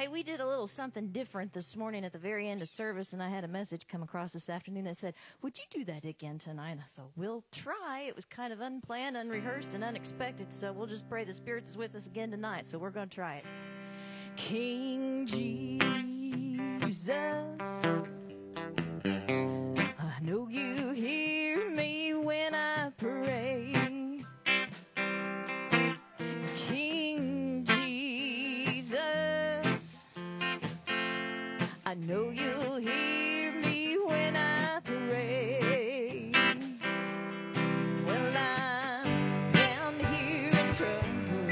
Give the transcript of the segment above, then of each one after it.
Hey, we did a little something different this morning at the very end of service, and I had a message come across this afternoon that said, would you do that again tonight? And I said, we'll try. It was kind of unplanned, unrehearsed, and unexpected, so we'll just pray the Spirit is with us again tonight, so we're going to try it. King Jesus, I know you hear me when I pray. King Jesus, I know you'll hear me when I pray. Well, I'm down here in trouble.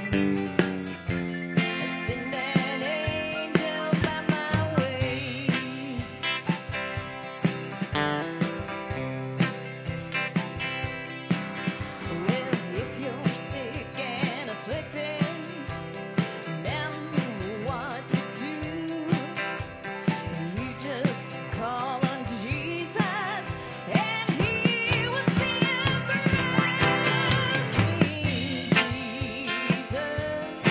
Send an angel by my way. Well, if you're sick and afflicted, now you know what to do. You just call on Jesus, and He will see you through. King Jesus,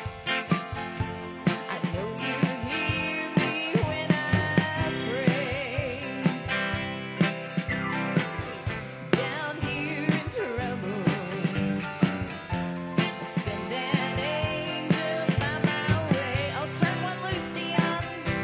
I know you hear me when I pray. Down here in trouble, send an angel by my way. I'll turn one loose, Dion.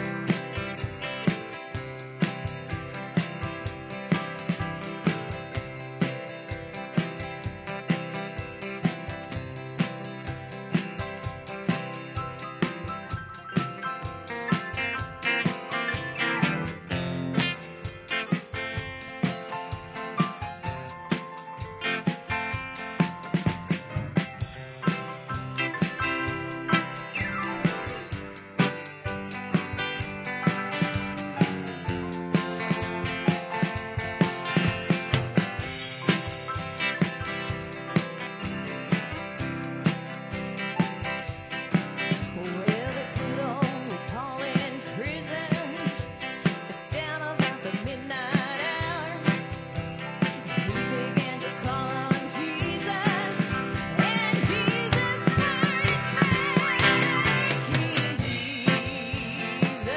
Well, they put old Paul in prison, down about the midnight hour. He began to call on Jesus, and Jesus heard his prayer. King Jesus,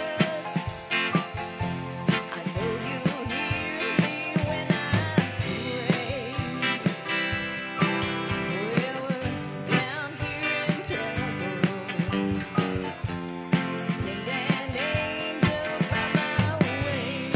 I know you'll hear me when I pray. Well, we're down here in trouble. Send an angel by my way.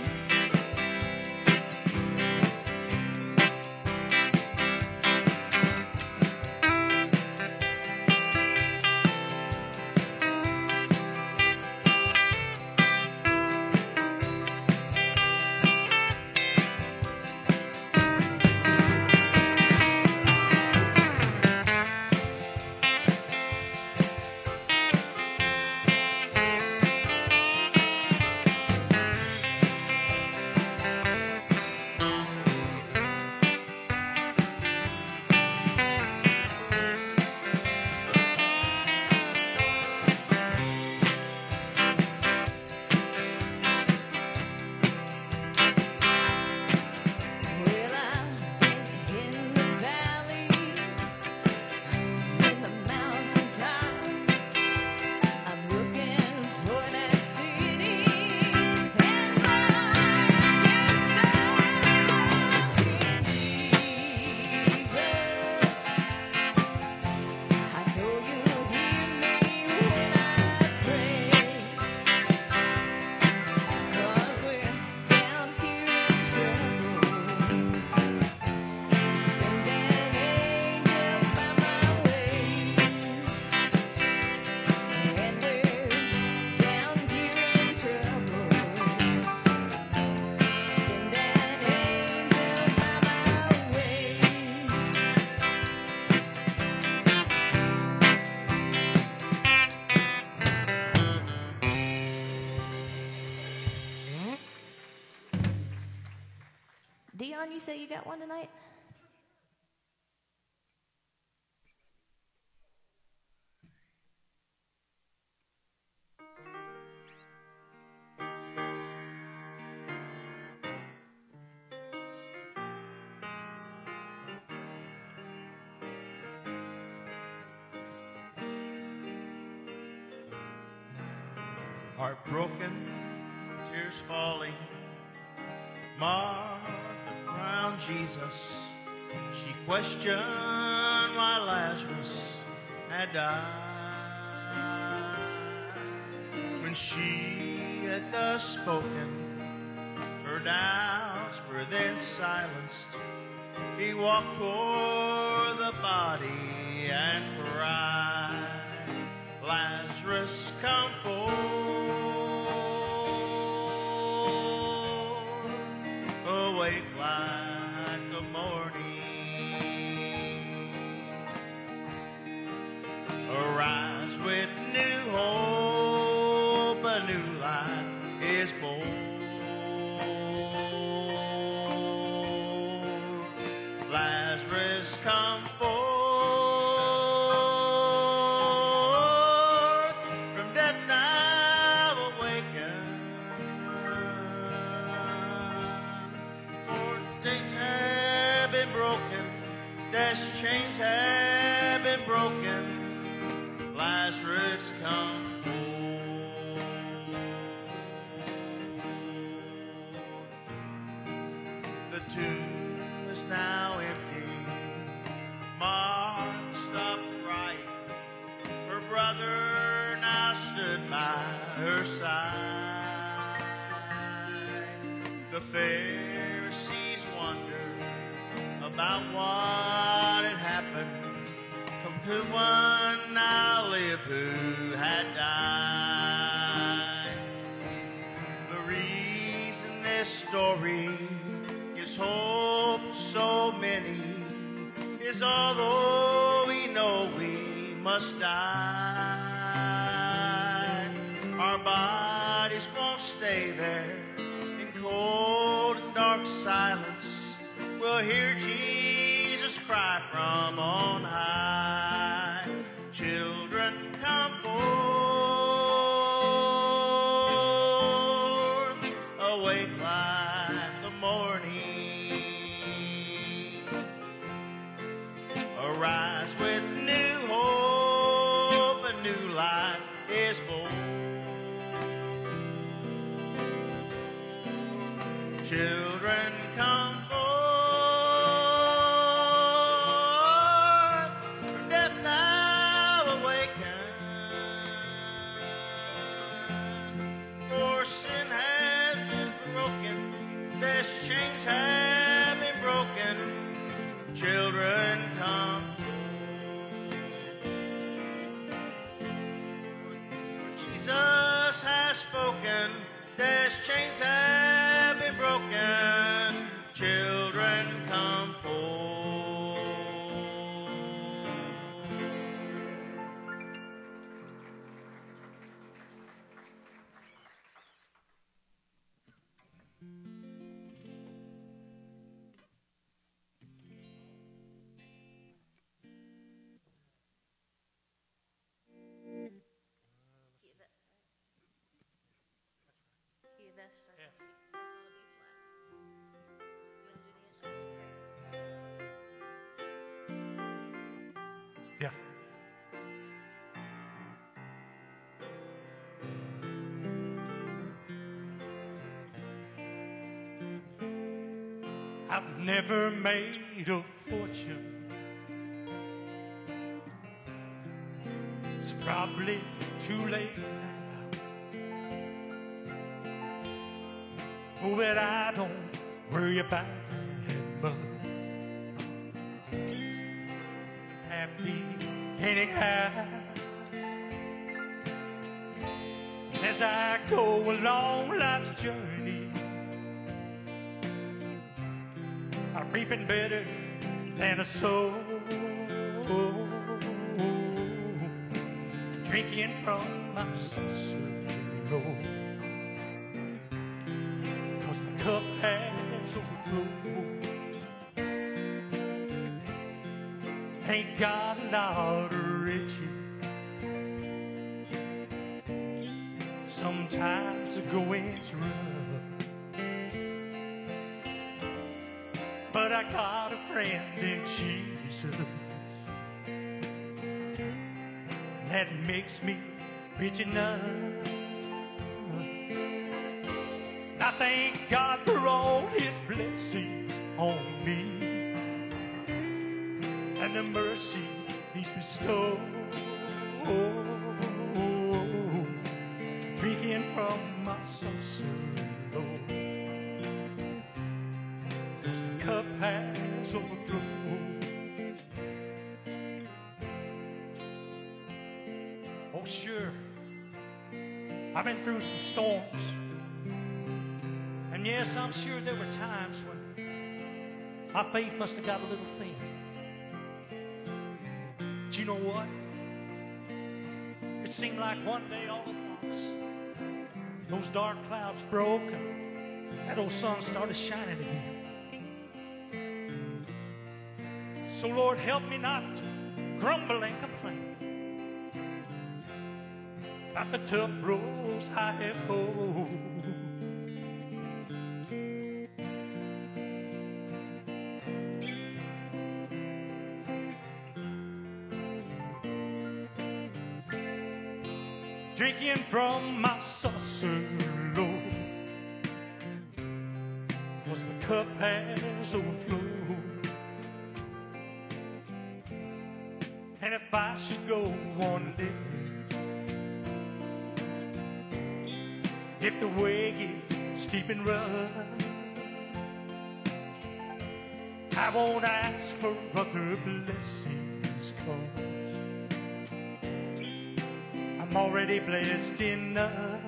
Well, I've been in the valley, in the mountaintop. I'm looking for that city, and I can't stop. King Jesus, I know you'll hear me when I pray. 'Cause we're down here in trouble. Send an angel by my way. And we're down here in trouble. Send an angel by my way. Dion, you say you got one tonight? heartbroken, tears falling. Martha found Jesus. She questioned why Lazarus had died. When she had thus spoken, her doubts were then silenced. He walked toward the body and cried, Lazarus, come forth. Awake like the morning. Arise with new hope, a new life is born. Lazarus, come forth, from death now awakened. For chains have been broken, death's chains have been broken. Lazarus, come forth. The tomb is now empty. Martha stopped crying. Her brother now stood by her side. The Pharisees wondered about what had happened. Could one now live who had died? The reason this story gives hope to so many is although we know we must die, our bodies won't stay there in cold and dark silence. We'll hear Jesus cry from on high. Children, come forth, awake like the morning. Arise with new hope, a new life is born. Children, come forth, from death now awakened. For sin has been broken, death's chains have been broken. Children, come forth. Jesus has spoken, death's chains have been broken. Children, come forth. Yeah. I've never made a fortune. It's probably too late now. Oh, but I don't worry about it much. Happy anyhow. As I go along life's journey, I'm reaping better than a soul. Drinking from my sorrow, 'cause the cup has overflowed. Ain't got a lot of riches. Sometimes the going's rough, but I got a friend in Jesus that makes me rich enough. I thank God for all his blessings on me and the mercy he's bestowed. Drinking from my saucer, Lord, 'cause the cup has overflowed. Oh, sure, I've been through some storms. And yes, I'm sure there were times when my faith must have got a little thin. But you know what? It seemed like one day all at once, those dark clouds broke and that old sun started shining again. So Lord, help me not to grumble and complain about the tough roads I have hold. Drinking from my saucer, Lord, 'cause the cup has overflowed. And if I should go on living, if the way gets steep and rough, I won't ask for other blessings, 'cause I'm already blessed enough.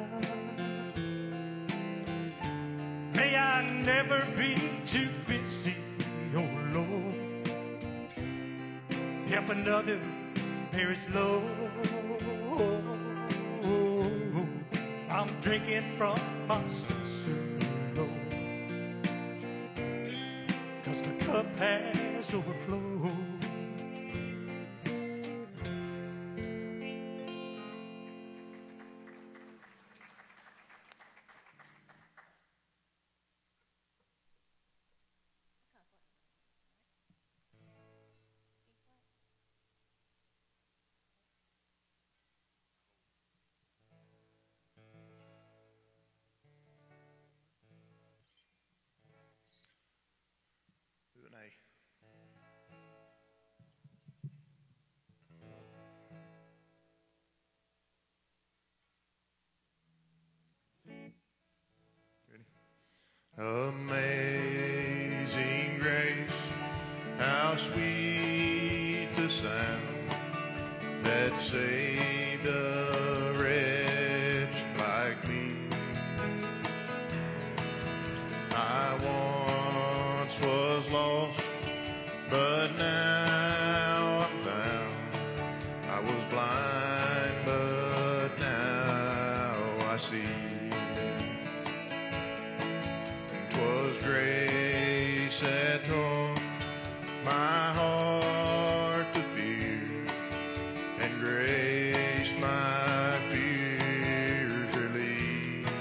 May I never be too busy, oh Lord, help another bear his load. I'm drinking from my saucer, Lord, 'cause the cup has overflowed. Amazing grace, how sweet the sound that saved a wretch like me. I once was lost, but now I'm found. I was blind, but now I see. 'Twas grace that taught my heart to fear, and grace my fears relieved.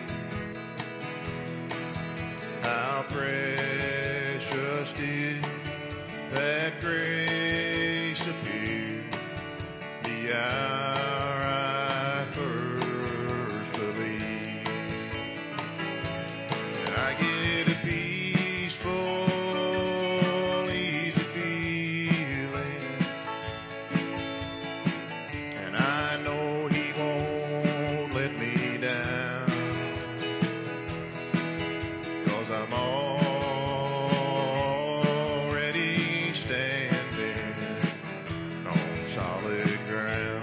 How precious did that grace appear the hour I first believed. And I get a peaceful, easy feeling, and I know he won't let me down, 'cause I'm already standing on solid ground.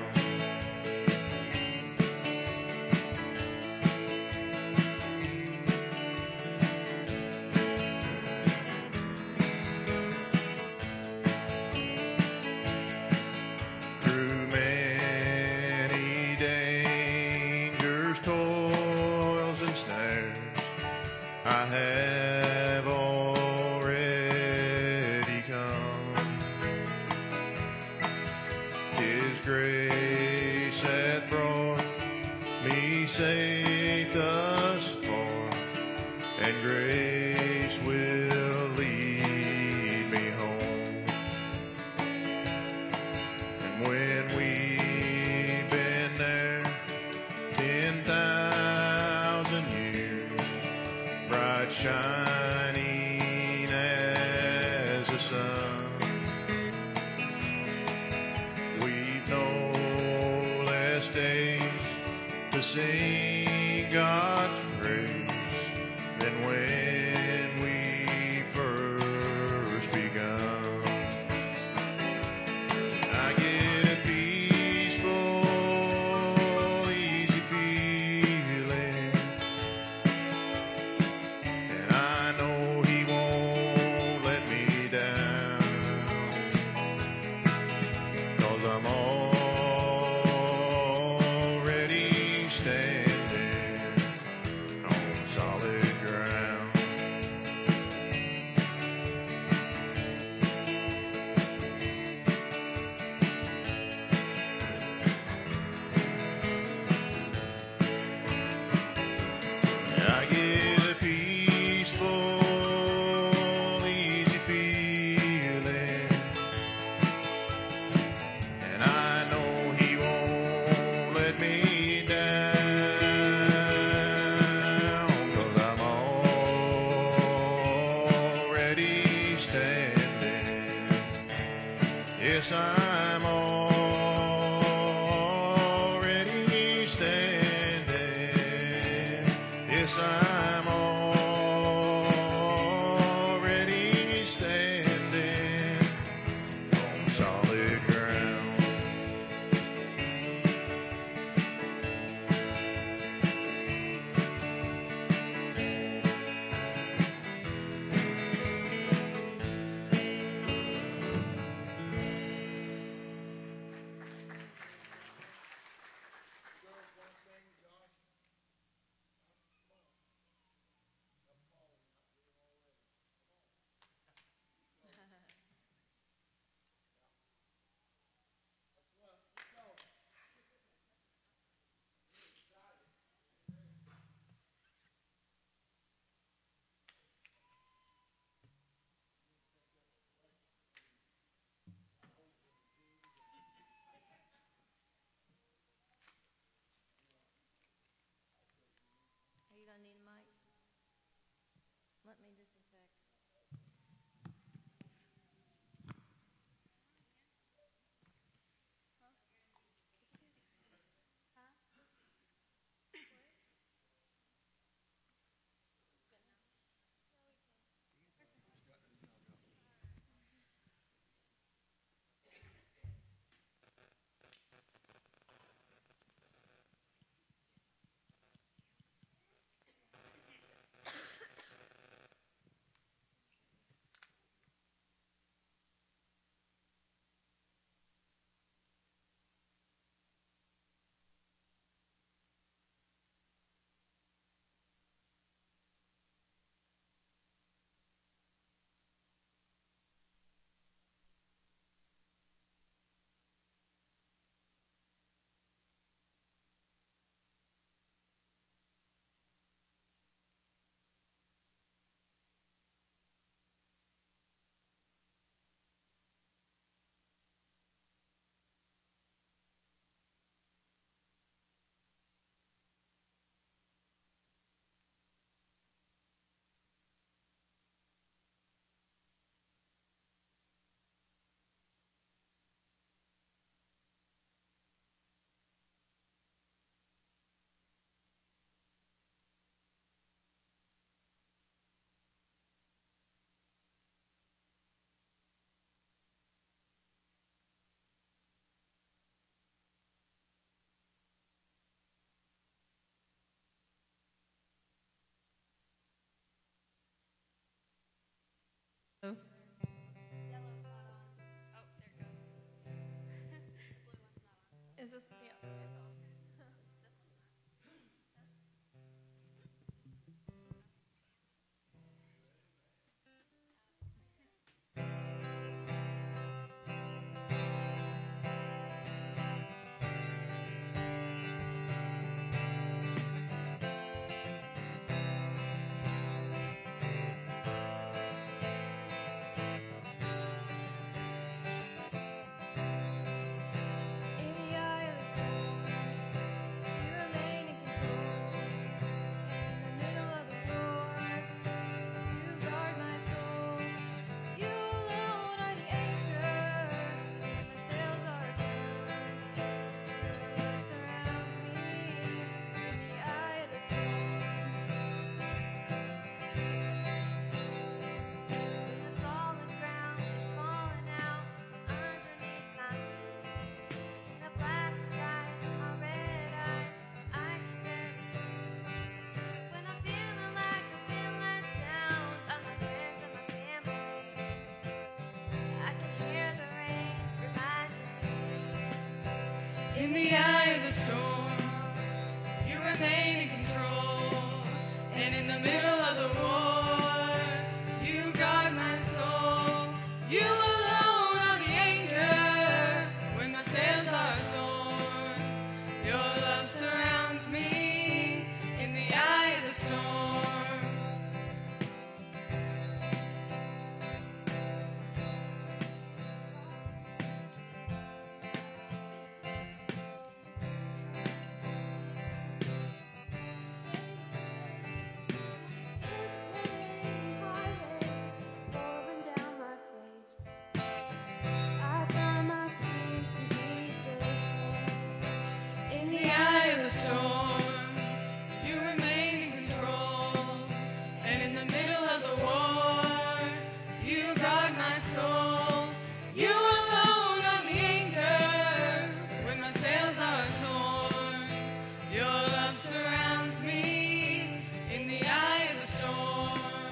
Through many dangers, toils, and snares, I have already come. 'Tis grace hath brought me safe thus far, and grace will lead me home. And when we've been there 10,000 years, shining as the sun. We've no less days to sing God's praise than when we first begun. I get a peaceful, easy feeling, and I know He won't let me down, 'cause I'm already standing on solid ground. I get a peaceful, easy feeling, and I know He won't let me down, 'cause I'm already standing. Yes, I'm already standing. Yes, I'm already standing on solid ground. Are you going to need a mic? Let me disinfect. In the eye of the storm, you remain in control. And in the middle of the war, you guard my soul. You alone are the anchor when my sails are torn. Your love surrounds me in the eye of the storm. In the eye of the storm, you remain in control. And in the middle of the war, you guard my soul. You alone are the anchor when my sails are torn. Your love surrounds me in the eye of the storm.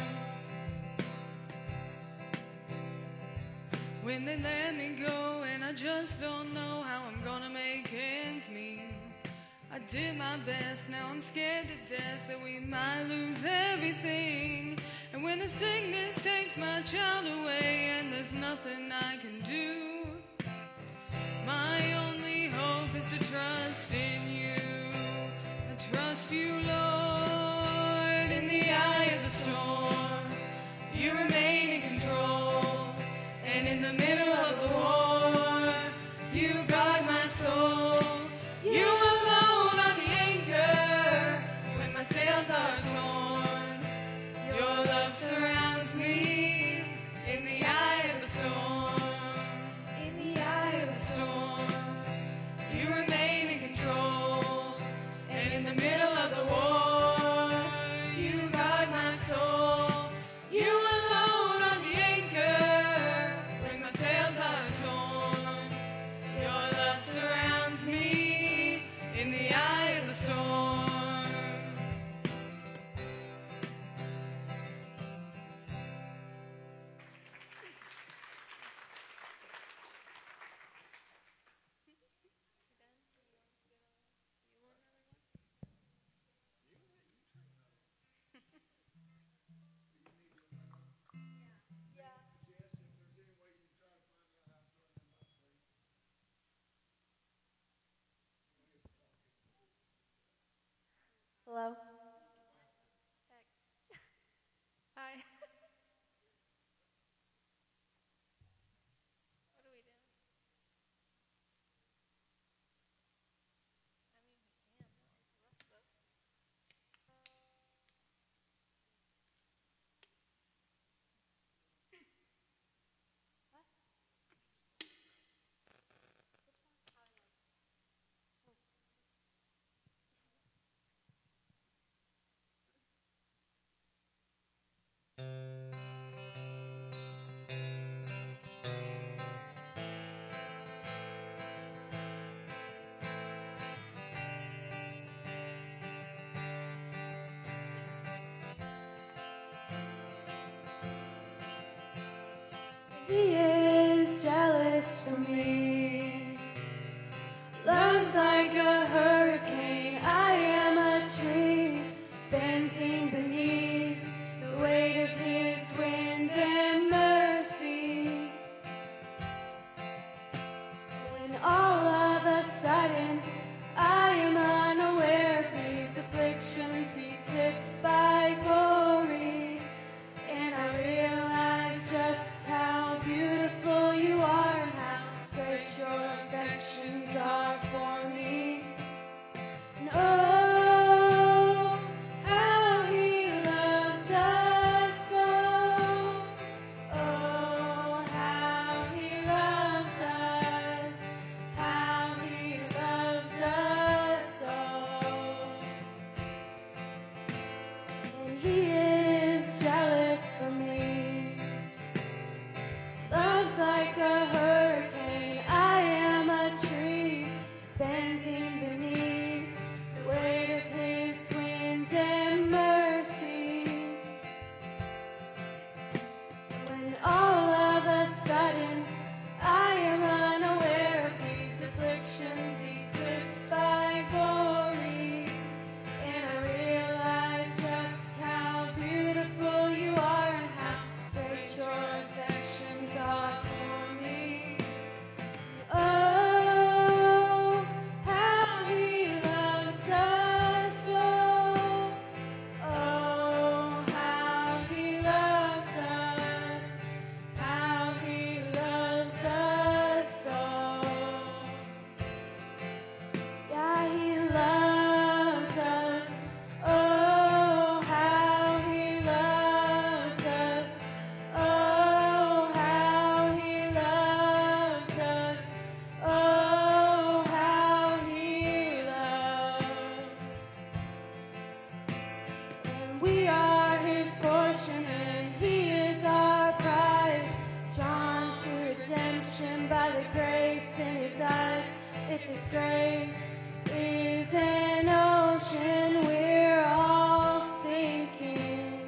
When they let me go and I just don't know how I'm gonna make ends meet. I did my best, now I'm scared to death that we might lose everything. And when the sickness takes my child away and there's nothing I can do, my only hope is to trust in you. I trust you, Lord. In the eye of the storm, you remain in control. And in the middle of the war, you guard my soul. You alone are the anchor when my sails are torn. Your love surrounds me in the eye of the storm. In the eye of the storm, you remain in control. And in the middle of the war, you guard my soul. You alone are the anchor when my sails are torn. Your love surrounds me in the eye of the storm. Hello? Check. Hi. What are we doing? He is jealous for me. Love's like a hurricane. I am a tree bending beneath the weight of his wind and mercy. When all of a sudden I am unaware of these afflictions eclipsed by glory, and I realize just how beautiful you are and how great your affections are for me. And oh, how he loves us so. Oh, how he loves us. How he loves us so. And he is jealous for me. Love's like a hurricane. I am a tree bending beneath the weight of his wind and mercy. When all of a sudden I am unaware of these afflictions eclipsed we are his portion and he is our prize. Drawn to redemption by the grace in his eyes. If his grace is an ocean, we're all sinking.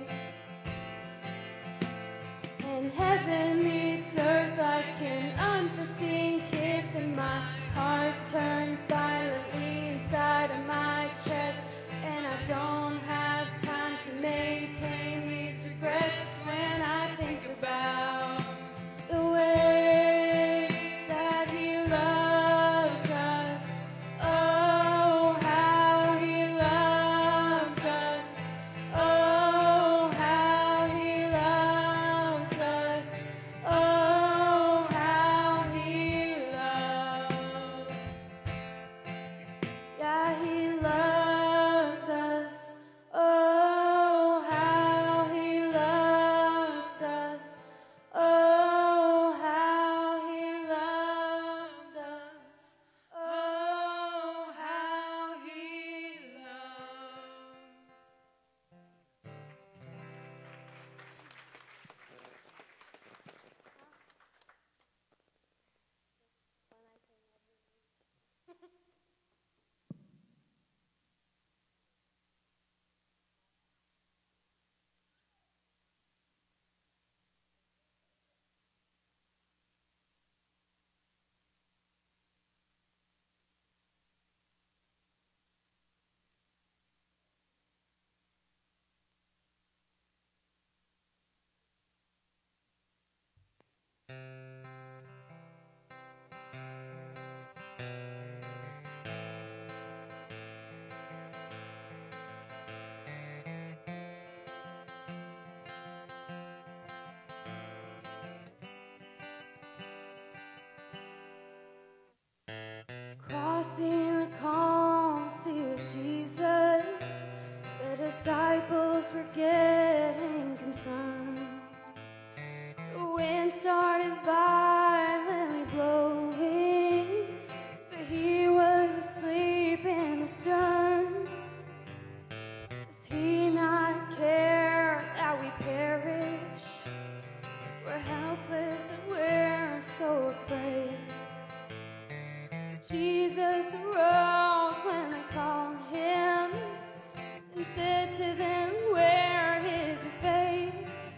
And heaven meets earth like an unforeseen kiss, and my heart turns violently inside of my chest. And I don't have time to maintain these regrets when I think about the way that he loves us. Oh, how he loves us. Oh, how he loves us. Oh, how he loves. Yeah, he loves us. Oh, how he loves us. Oh, how he loves us. Oh, how he loves. Crossing the calm sea of Jesus, the disciples were getting concerned. The wind started violently blowing, but he was asleep in the stern. Does he not care that we perish? We're helpless and we're so afraid. Jesus arose when they called him and said to them, where is your faith?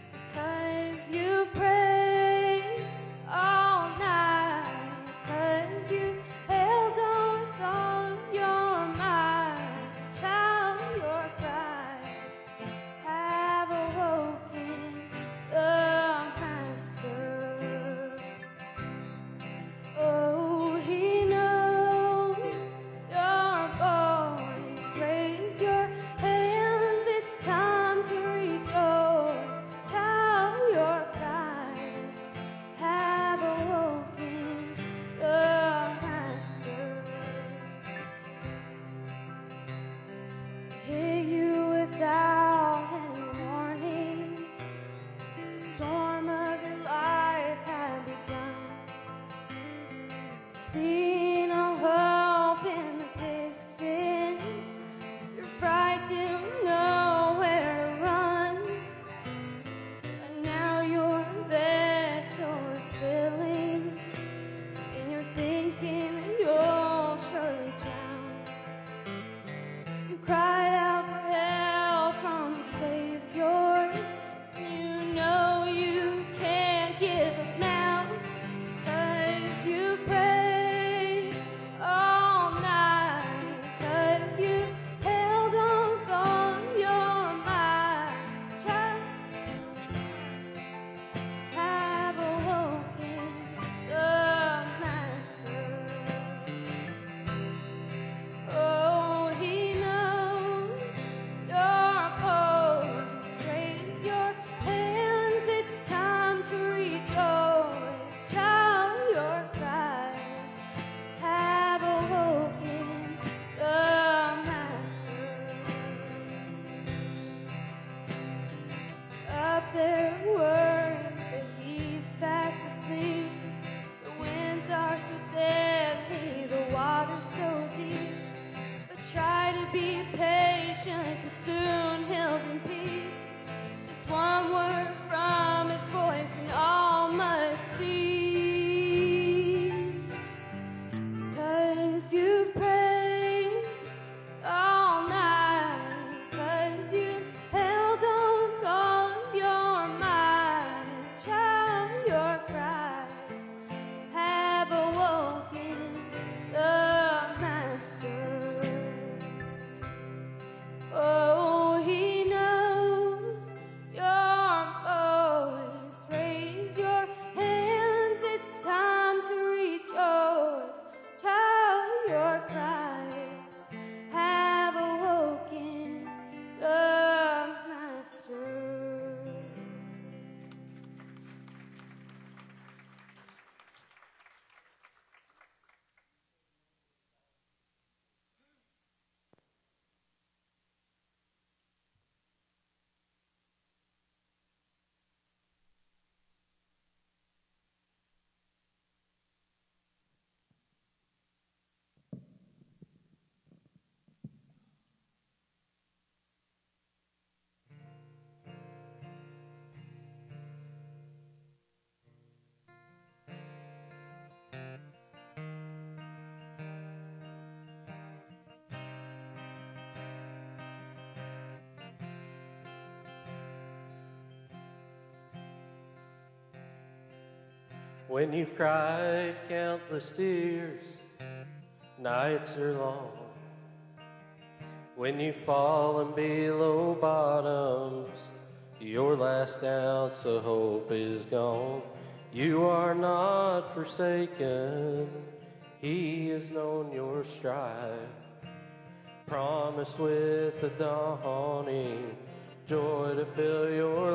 When you've cried countless tears, nights are long. When you've fallen below bottoms, your last ounce of hope is gone. You are not forsaken, He has known your strife. Promise with the dawning joy to fill your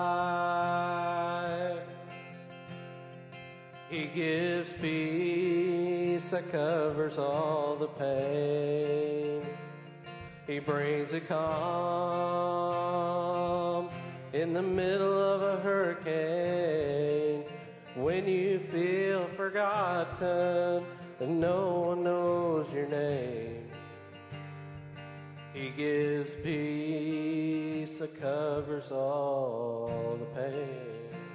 life. He gives peace that covers all the pain. He brings a calm in the middle of a hurricane. When you feel forgotten and no one knows your name, He gives peace that covers all the pain.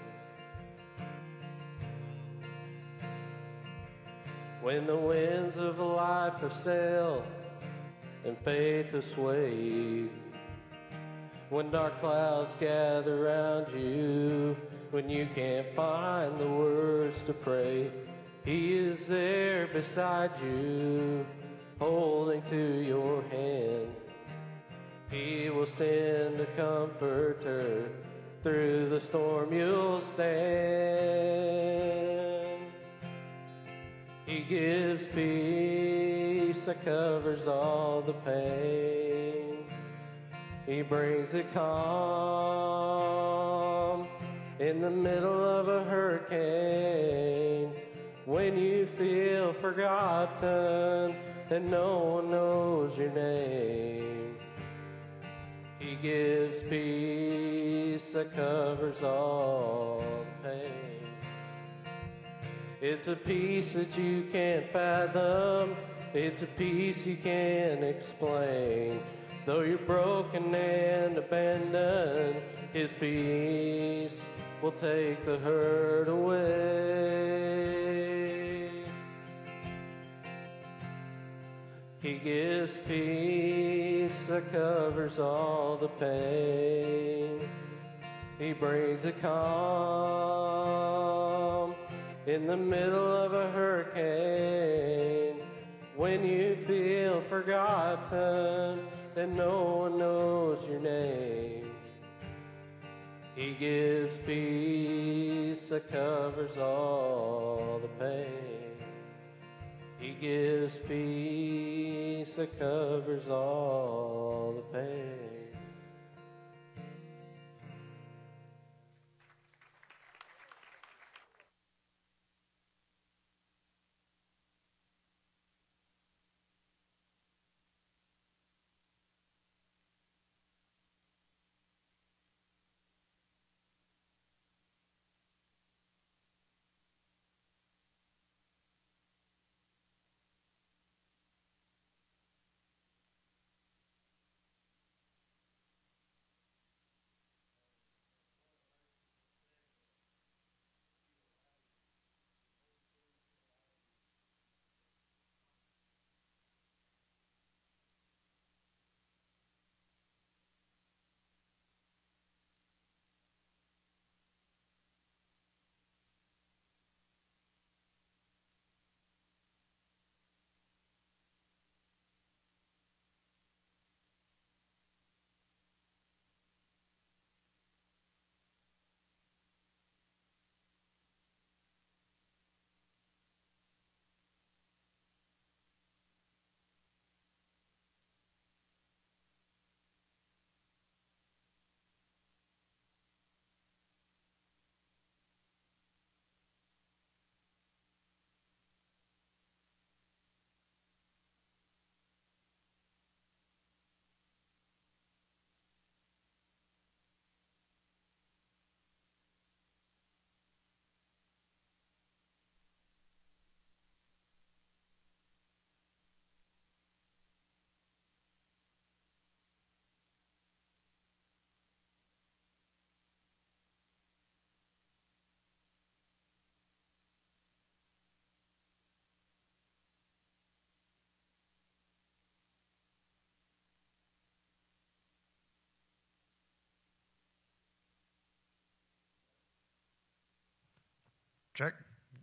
When the winds of life have sailed and faith is swayed, when dark clouds gather around you, when you can't find the words to pray, He is there beside you, holding to your hand. He will send a comforter, through the storm you'll stand. He gives peace that covers all the pain. He brings a calm in the middle of a hurricane. When you feel forgotten and no one knows your name, He gives peace that covers all the pain. It's a peace that you can't fathom. It's a peace you can't explain. Though you're broken and abandoned, His peace will take the hurt away. He gives peace that covers all the pain. He brings a calm in the middle of a hurricane. When you feel forgotten and no one knows your name, He gives peace that covers all the pain. He gives peace that covers all the pain. Check.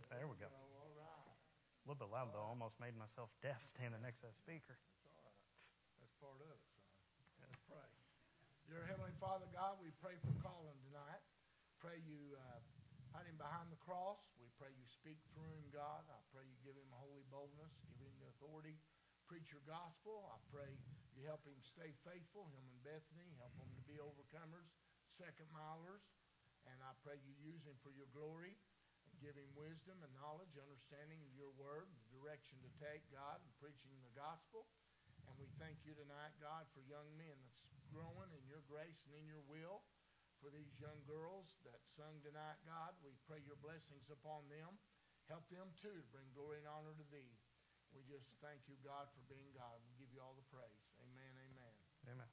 A little bit loud, though. Almost made myself deaf standing next to that speaker. That's all right. That's part of it, son. Let's pray. Dear Heavenly Father, God, we pray for Colin tonight. Pray you hide him behind the cross. We pray you speak through him, God. I pray you give him holy boldness, give him the authority, preach your gospel. I pray you help him stay faithful, him and Bethany, help them to be overcomers, second milers. And I pray you use him for your glory. Give him wisdom and knowledge, understanding of your word, the direction to take, God, in preaching the gospel. And we thank you tonight, God, for young men that's growing in your grace and in your will. For these young girls that sung tonight, God, we pray your blessings upon them. Help them, too, to bring glory and honor to thee. We just thank you, God, for being God. We give you all the praise. Amen, amen. Amen.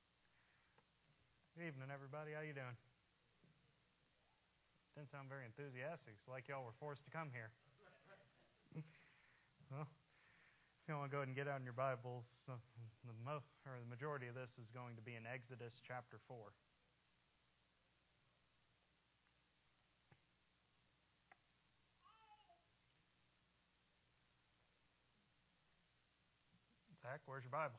Good evening, everybody. How you doing? Didn't sound very enthusiastic. It's like y'all were forced to come here. Well, if you want to go ahead and get out in your Bibles, the majority of this is going to be in Exodus chapter 4. Zach, where's your Bible?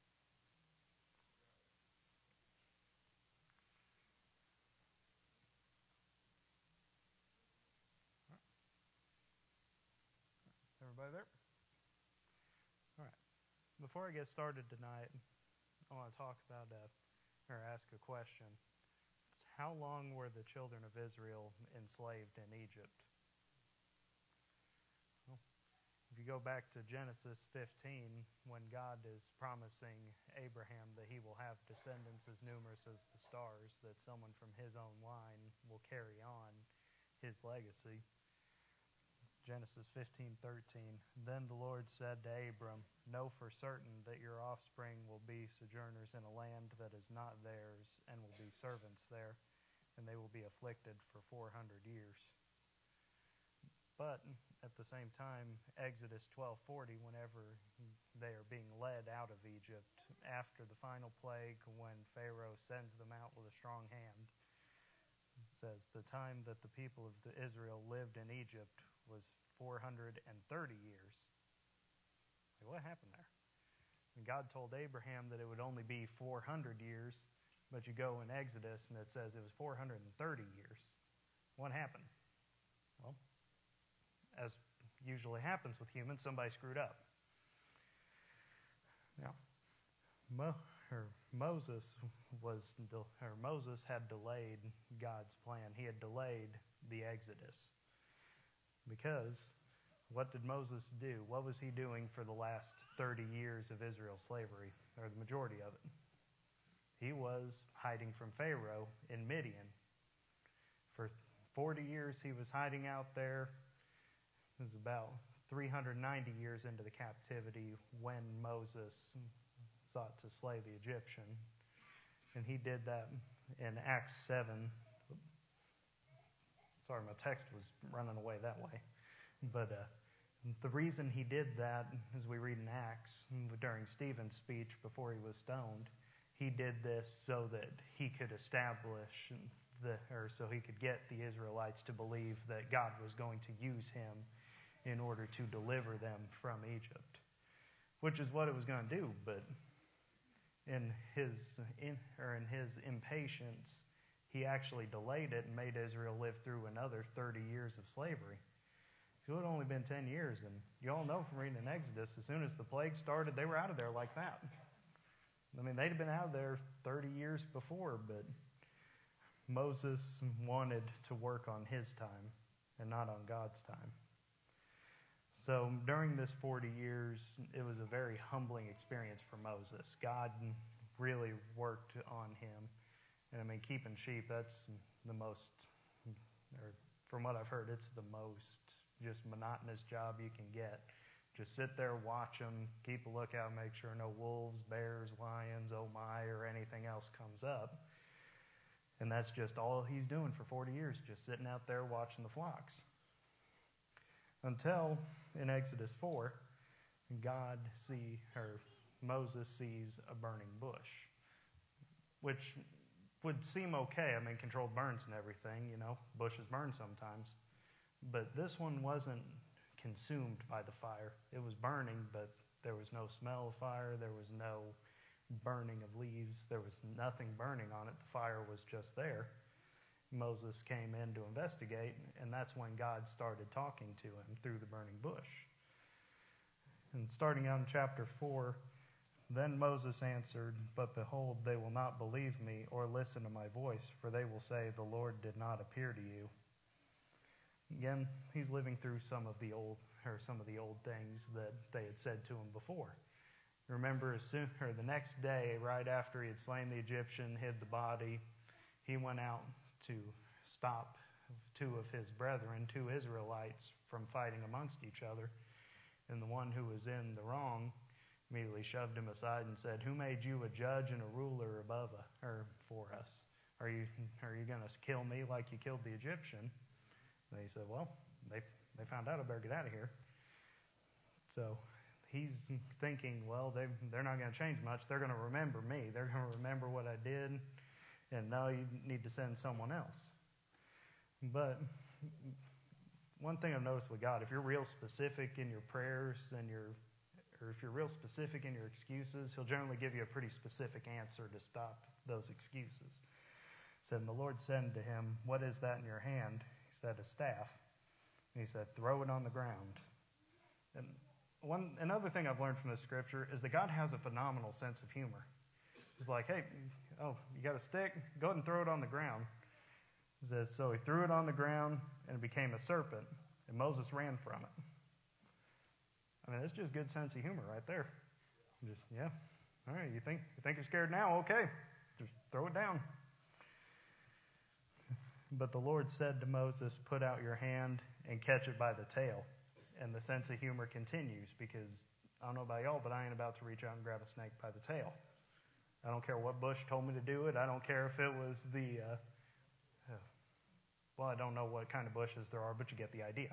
Everybody there? All right. Before I get started tonight, I want to talk about or ask a question. It's how long were the children of Israel enslaved in Egypt? Well, if you go back to Genesis 15, when God is promising Abraham that he will have descendants as numerous as the stars, that someone from his own line will carry on his legacy. Genesis 15:13. Then the Lord said to Abram, know for certain that your offspring will be sojourners in a land that is not theirs, and will be servants there, and they will be afflicted for 400 years. But at the same time, Exodus 12:40, whenever they are being led out of Egypt, after the final plague, when Pharaoh sends them out with a strong hand, it says the time that the people of Israel lived in Egypt was 430 years. Like, what happened there? And God told Abraham that it would only be 400 years, but you go in Exodus and it says it was 430 years. What happened? Well, as usually happens with humans, somebody screwed up. Now, Moses had delayed God's plan. He had delayed the Exodus. Because what did Moses do? What was he doing for the last 30 years of Israel's slavery, or the majority of it? He was hiding from Pharaoh in Midian. For 40 years he was hiding out there. It was about 390 years into the captivity when Moses sought to slay the Egyptian. And he did that in Acts 7. Sorry, my text was running away that way. But the reason he did that, as we read in Acts, during Stephen's speech before he was stoned, he did this so that he could establish, so he could get the Israelites to believe that God was going to use him in order to deliver them from Egypt, which is what it was going to do. But in his impatience, he actually delayed it and made Israel live through another 30 years of slavery. It would have only been 10 years, and you all know from reading in Exodus, as soon as the plague started, they were out of there like that. I mean, they'd have been out of there 30 years before, but Moses wanted to work on his time and not on God's time. So during this 40 years, it was a very humbling experience for Moses. God really worked on him. And I mean, keeping sheep, that's the most, or from what I've heard, it's the most just monotonous job you can get. Just sit there, watch them, keep a lookout, make sure no wolves, bears, lions, oh my, or anything else comes up. And that's just all he's doing for 40 years, just sitting out there watching the flocks. Until in Exodus 4, Moses sees a burning bush, which would seem okay. I mean, controlled burns and everything, bushes burn sometimes. But this one wasn't consumed by the fire. It was burning, but there was no smell of fire. There was no burning of leaves. There was nothing burning on it. The fire was just there. Moses came in to investigate, and that's when God started talking to him through the burning bush. And starting out in chapter 4, then Moses answered, "But behold, they will not believe me or listen to my voice, for they will say, 'The Lord did not appear to you.'" Again, he's living through some of the old things that they had said to him before. Remember, the next day, right after he had slain the Egyptian, hid the body, he went out to stop 2 of his brethren, 2 Israelites, from fighting amongst each other. And the one who was in the wrong immediately shoved him aside and said, "Who made you a judge and a ruler for us? Are you going to kill me like you killed the Egyptian?" And he said, "Well, they found out. I better get out of here." So he's thinking, well, they're not going to change much. They're going to remember me. They're going to remember what I did. And now you need to send someone else. But one thing I've noticed with God, if you're real specific in your prayers or if you're real specific in your excuses, he'll generally give you a pretty specific answer to stop those excuses. So the Lord said to him, "What is that in your hand?" He said, "A staff." And he said, "Throw it on the ground." And another thing I've learned from this scripture is that God has a phenomenal sense of humor. He's like, "Hey, you got a stick? Go ahead and throw it on the ground." He says, so he threw it on the ground, and it became a serpent, and Moses ran from it. I mean, that's just good sense of humor right there. Just, yeah, all right, you think you're scared now? Okay, just throw it down. But the Lord said to Moses, "Put out your hand and catch it by the tail." And the sense of humor continues, because I don't know about y'all, but I ain't about to reach out and grab a snake by the tail. I don't care what bush told me to do it. I don't care if it was I don't know what kind of bushes there are, but you get the idea.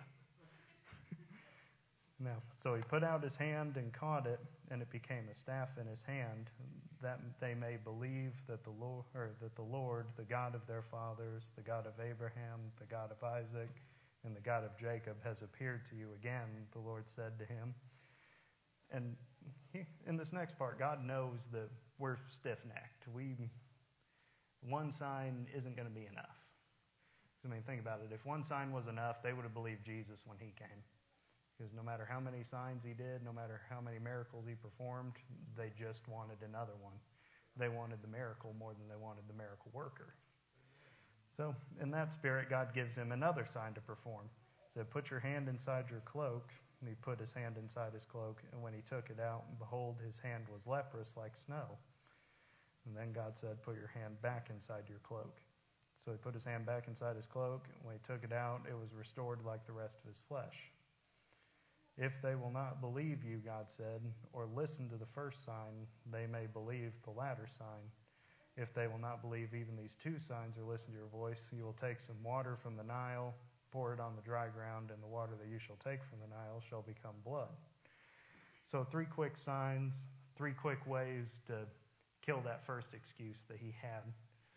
Now, so he put out his hand and caught it, and it became a staff in his hand, that they may believe that the Lord, the God of their fathers, the God of Abraham, the God of Isaac, and the God of Jacob, has appeared to you again, the Lord said to him. And in this next part, God knows that we're stiff-necked. One sign isn't going to be enough. I mean, think about it. If one sign was enough, they would have believed Jesus when he came. Because no matter how many signs he did, no matter how many miracles he performed, they just wanted another one. They wanted the miracle more than they wanted the miracle worker. So in that spirit, God gives him another sign to perform. He said, "Put your hand inside your cloak." And he put his hand inside his cloak, and when he took it out, behold, his hand was leprous like snow. And then God said, "Put your hand back inside your cloak." So he put his hand back inside his cloak, and when he took it out, it was restored like the rest of his flesh. "If they will not believe you," God said, "or listen to the first sign, they may believe the latter sign. If they will not believe even these 2 signs or listen to your voice, you will take some water from the Nile, pour it on the dry ground, and the water that you shall take from the Nile shall become blood." So 3 quick signs, 3 quick ways to kill that first excuse that he had.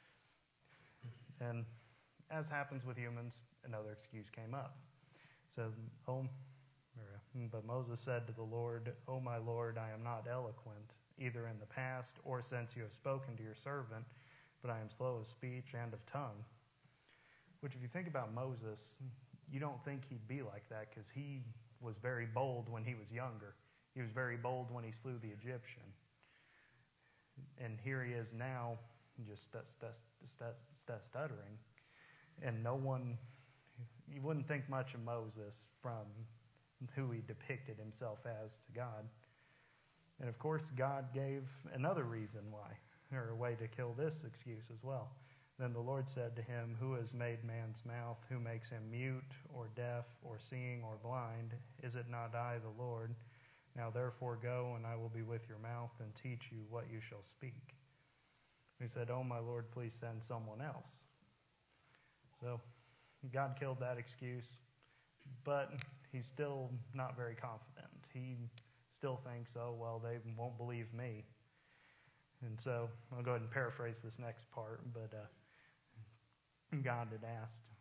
And as happens with humans, another excuse came up. It says, but Moses said to the Lord, "O my Lord, I am not eloquent, either in the past or since you have spoken to your servant, but I am slow of speech and of tongue." Which, if you think about Moses, you don't think he'd be like that, because he was very bold when he was younger. He was very bold when he slew the Egyptian. And here he is now, just stuttering. And you wouldn't think much of Moses from who he depicted himself as to God. And of course, God gave another reason why, or a way to kill this excuse as well. Then the Lord said to him, "Who has made man's mouth? Who makes him mute or deaf or seeing or blind? Is it not I, the Lord? Now therefore go, and I will be with your mouth and teach you what you shall speak." He said, "Oh my Lord, please send someone else." So God killed that excuse, but he's still not very confident. He still thinks, oh, well, they won't believe me. And so I'll go ahead and paraphrase this next part, but God had asked,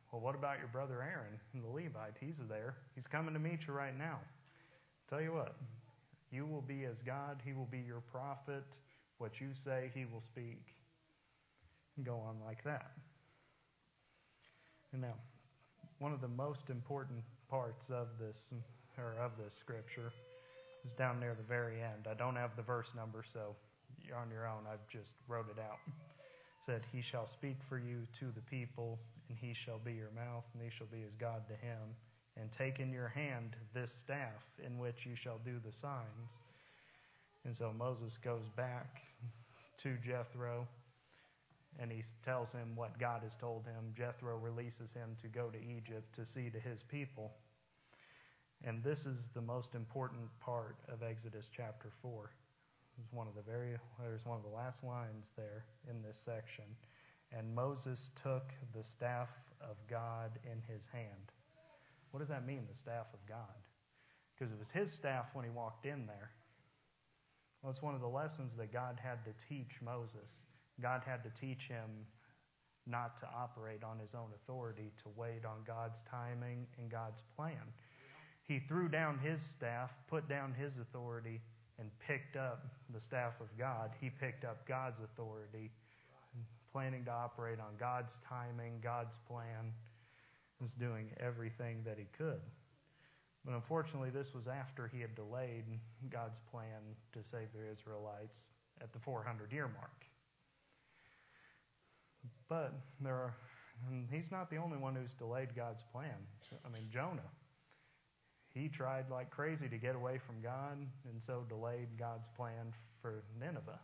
well, what about your brother Aaron, the Levite? He's there. He's coming to meet you right now. Tell you what, you will be as God. He will be your prophet. What you say, he will speak. And go on like that. And now, one of the most important parts of this scripture is down near the very end. I don't have the verse number, so you're on your own. I've just wrote it out. It said, he shall speak for you to the people, and he shall be your mouth, and he shall be as God to him. And take in your hand this staff in which you shall do the signs. And so Moses goes back to Jethro, and he tells him what God has told him. Jethro releases him to go to Egypt to see to his people. And this is the most important part of Exodus chapter 4. There's one of the last lines there in this section. And Moses took the staff of God in his hand. What does that mean, the staff of God? Because it was his staff when he walked in there. Well, it's one of the lessons that God had to teach Moses. God had to teach him not to operate on his own authority, to wait on God's timing and God's plan. He threw down his staff, put down his authority, and picked up the staff of God. He picked up God's authority, planning to operate on God's timing, God's plan, was doing everything that he could. But unfortunately, this was after he had delayed God's plan to save the Israelites at the 400-year mark. But he's not the only one who's delayed God's plan. I mean, Jonah, he tried like crazy to get away from God and so delayed God's plan for Nineveh.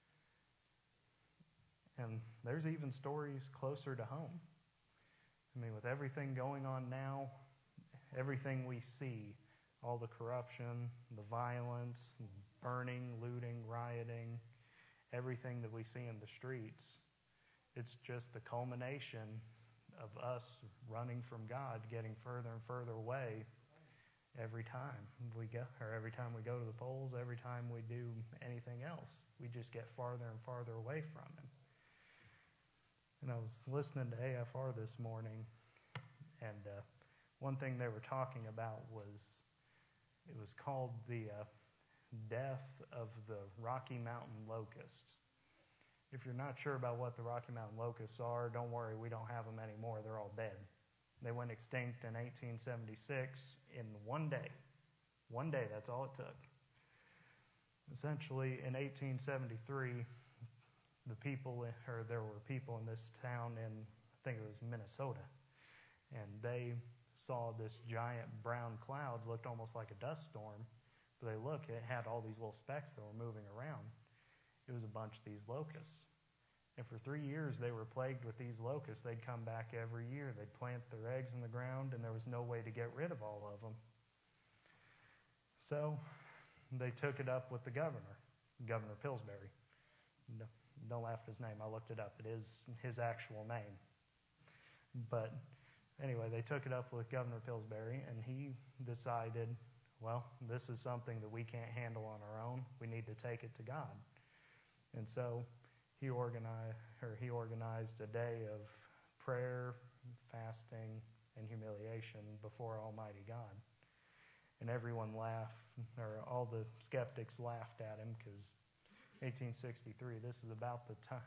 And there's even stories closer to home. I mean, with everything going on now, everything we see, all the corruption, the violence, burning, looting, rioting, everything that we see in the streets, it's just the culmination of us running from God, getting further and further away every time we go, or every time we go to the polls, every time we do anything else. We just get farther and farther away from Him. And I was listening to AFR this morning, and one thing they were talking about it was called the death of the Rocky Mountain locusts. If you're not sure about what the Rocky Mountain locusts are, don't worry, we don't have them anymore. They're all dead. They went extinct in 1876 in one day. One day, that's all it took. Essentially, in 1873, there were people in this town in, I think it was Minnesota, and they saw this giant brown cloud, looked almost like a dust storm, but it had all these little specks that were moving around. It was a bunch of these locusts. And for 3 years, they were plagued with these locusts. They'd come back every year. They'd plant their eggs in the ground, and there was no way to get rid of all of them. So they took it up with the governor, Governor Pillsbury. Don't laugh at his name. I looked it up. It is his actual name. But anyway, they took it up with Governor Pillsbury, and he decided, well, this is something that we can't handle on our own. We need to take it to God. And so he organized a day of prayer, fasting, and humiliation before Almighty God. And everyone laughed, or all the skeptics laughed at him, because 1863, this is about the time,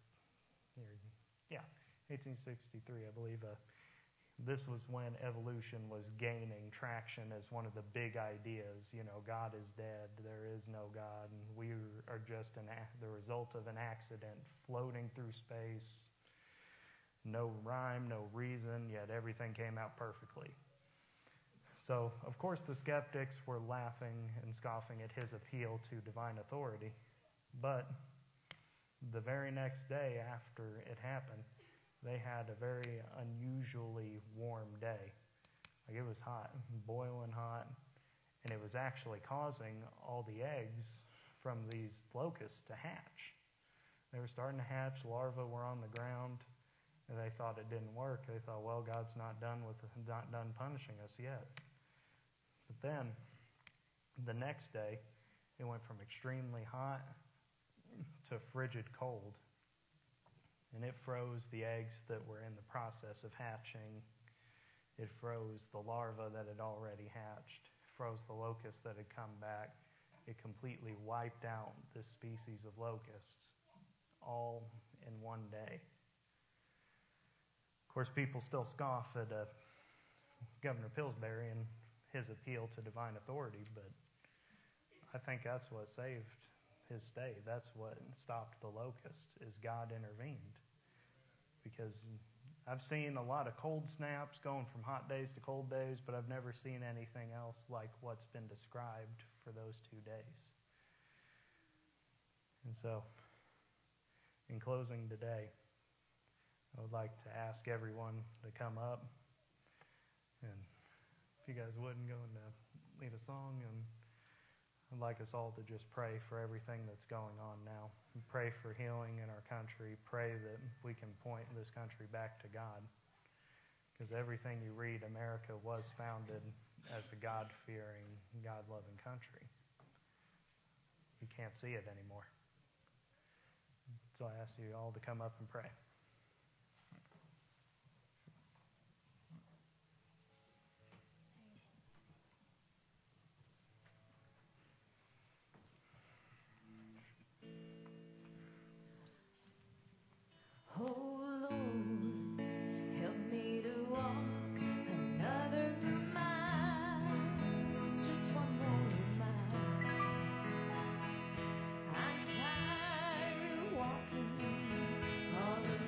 1863, I believe, this was when evolution was gaining traction as one of the big ideas. God is dead, there is no God, and we are just the result of an accident floating through space. No rhyme, no reason, yet everything came out perfectly. So, of course, the skeptics were laughing and scoffing at his appeal to divine authority. But the very next day after it happened, they had a very unusually warm day. Like, it was hot, boiling hot, and it was actually causing all the eggs from these locusts to hatch. They were starting to hatch, larvae were on the ground, and they thought it didn't work. They thought, well, God's not done punishing us yet. But then, the next day, it went from extremely hot to frigid cold. And it froze the eggs that were in the process of hatching. It froze the larva that had already hatched. It froze the locusts that had come back. It completely wiped out this species of locusts all in one day. Of course, people still scoff at Governor Pillsbury and his appeal to divine authority, but I think that's what saved his stay. That's what stopped the locust, is God intervened. Because I've seen a lot of cold snaps going from hot days to cold days, but I've never seen anything else like what's been described for those 2 days. And so, in closing today, I would like to ask everyone to come up, and if you guys wouldn't go and lead a song, and I'd like us all to just pray for everything that's going on now. Pray for healing in our country. Pray that we can point this country back to God. Because everything you read, America was founded as a God-fearing, God-loving country. We can't see it anymore. So I ask you all to come up and pray. Oh Lord, help me to walk another mile, just one more mile. I'm tired of walking all the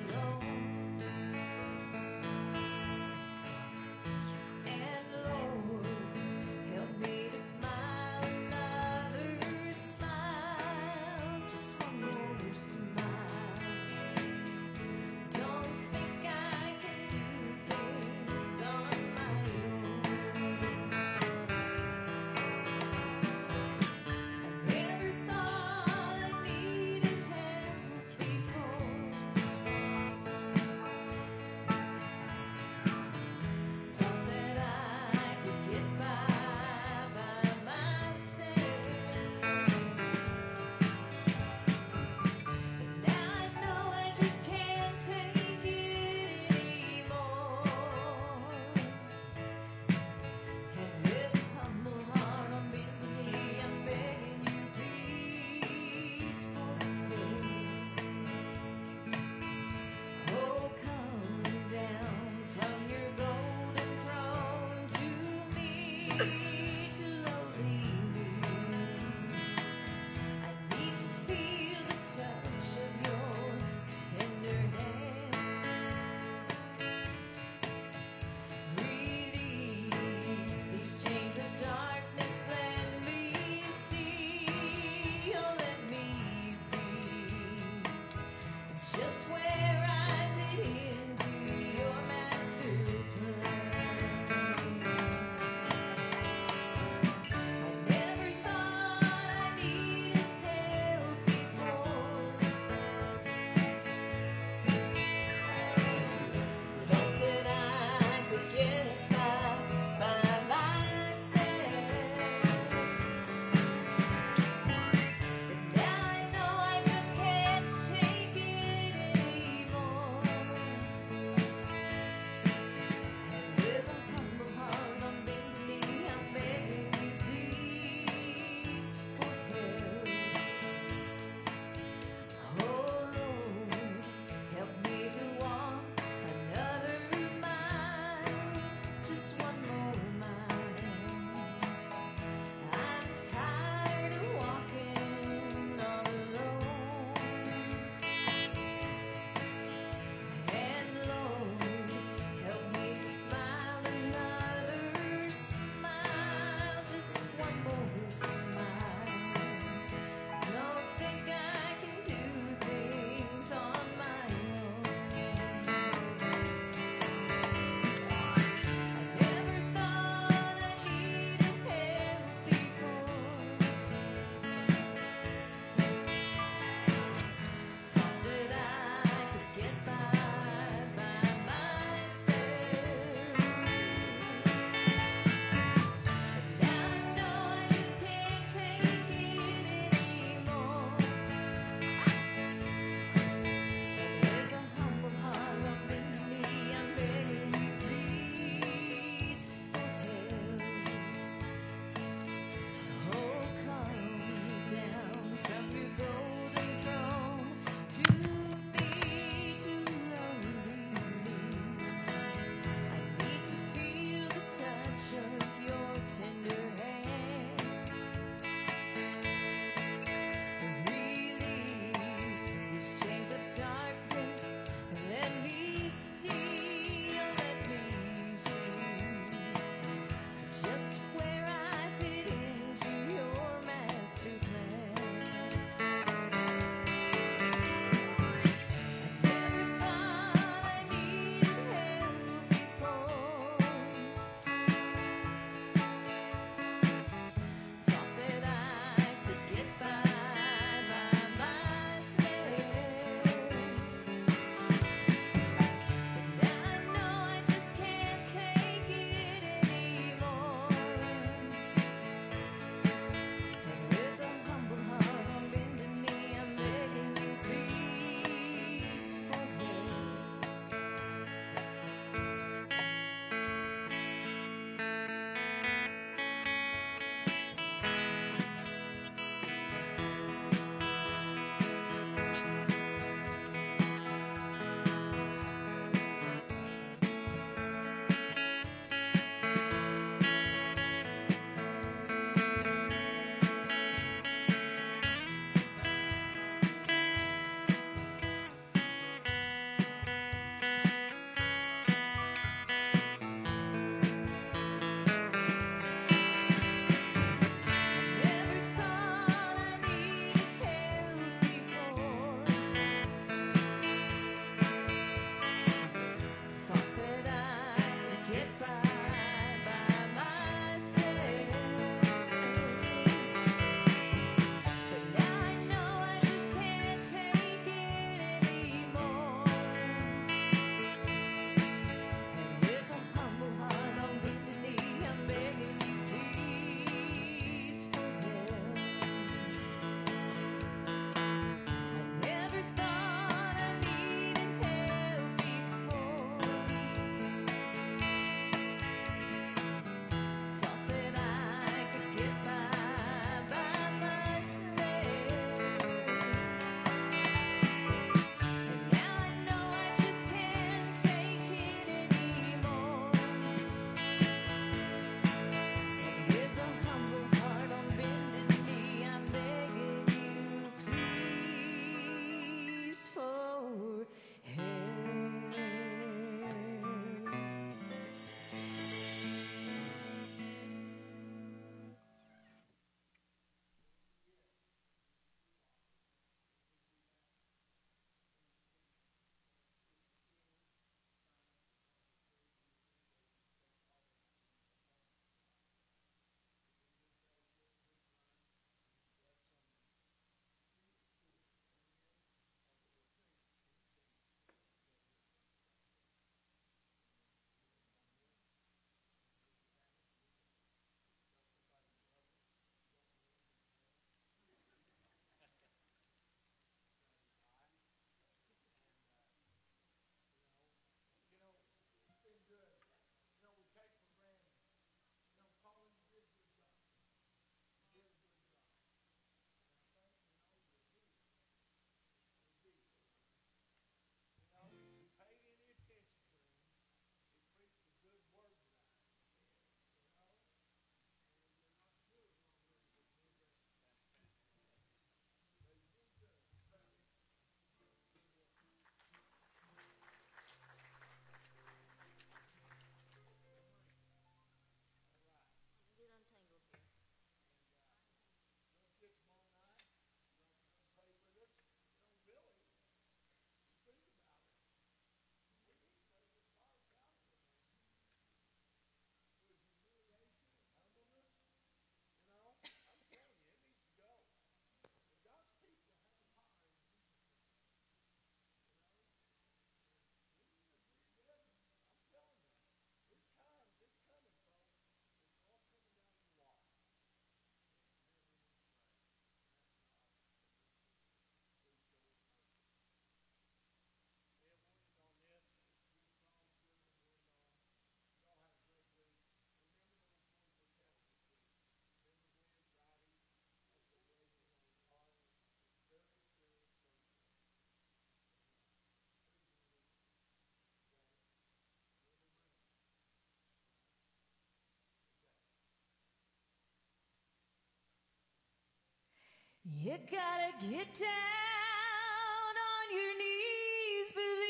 You gotta get down on your knees,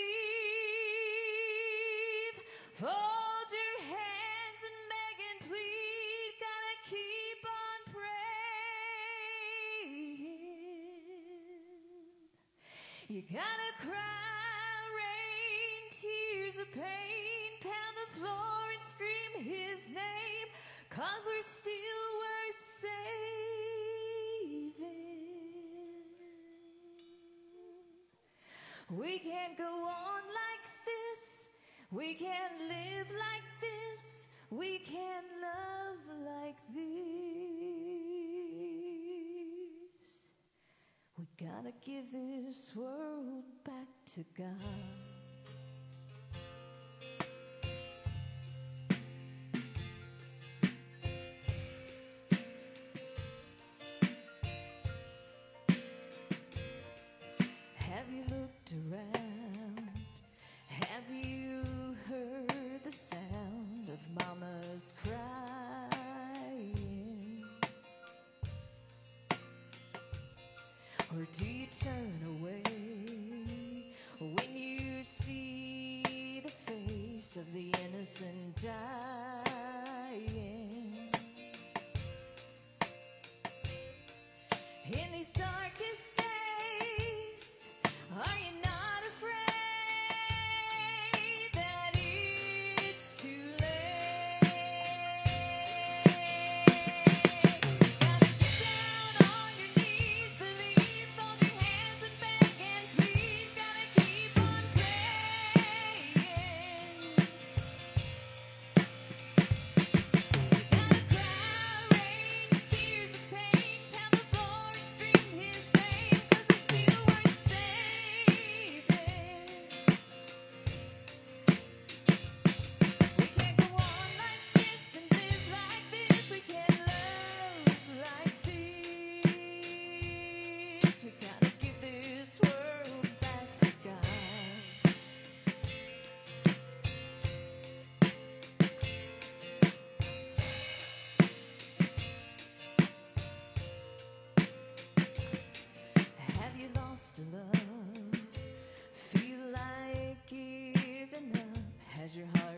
believe. Fold your hands and beg and plead. Gotta keep on praying. You gotta cry, rain, tears of pain. Pound the floor and scream his name. 'Cause we're still worth saving. We can't go on like this. We can't live like this. We can't love like this. We gotta give this world back to God. Have you looked around? Have you heard the sound of mamas crying? Or do you turn away when you see the face of the innocent dying? In these darkest days, are you not afraid that it's too late? You gotta get down on your knees, believe, fold your hands and beg and plead. Gotta keep on praying. You gotta cry, rain, tears of pain, pound the floor and scream his name. 'Cause we're still worth saving. We can't go on like this and live like this. We can't love like this. We gotta give this world back to God. Have you lost a love? Feel like giving up? Has your heart